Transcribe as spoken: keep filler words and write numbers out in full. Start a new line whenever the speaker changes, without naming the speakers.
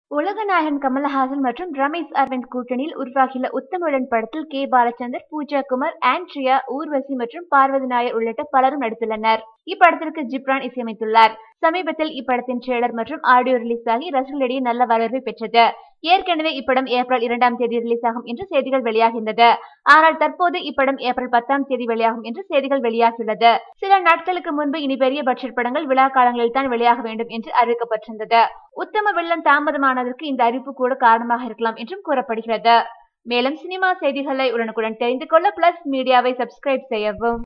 உலக நாயகன் கமல் ஹாசன் மற்றும் ரமேஷ் அரவிந்த் கூட்டணியில் உருவாகியுள்ள உத்தமவுடன் படத்தில் கே பாலச்சந்தர், பூஜா குமார், ஆண்ட்ரியா, ஊர்வசி மற்றும் பார்வதி நாயர் உள்ளிட்ட பலரும் நடித்துள்ளனர். இப்படத்திற்கு ஜிப்ரான் இசையமைத்துள்ளார். சமீபத்தில் இப்படத்தின் ட்ரெய்லர் மற்றும் ஆடியோ ரிலீஸ் ஆகி ரசிகர்களிடையே நல்ல வரவேற்பை பெற்றது. ஏற்கனவே இப்படம் ஏப்ரல் இரண்டாம் தேதி ரிலீஸ் ஆகும் என்று செய்திகள் வெளியாகியிருந்தது. ஆனால் தற்போது இப்படம் ஏப்ரல் பத்தாம் தேதி வெளியாகும் என்று செய்திகள் வெளியாகியுள்ளது. சில நாட்களுக்கு முன்பு இனி பெரிய பட்ஜெட் படங்கள் விழா காலங்களில் தான் வெளியாக வேண்டும் என்று அறிவிக்கப்பட்டிருந்தது. உத்தம வெள்ளம் தாமதமானதற்கு இந்த அறிவிப்பு கூட காரணமாக இருக்கலாம் என்றும் கூறப்படுகிறது. மேலும் சினிமா செய்திகளை உடனுக்குடன் தெரிந்து கொள்ள பிளஸ் மீடியாவை சப்ஸ்கிரைப் செய்யவும்.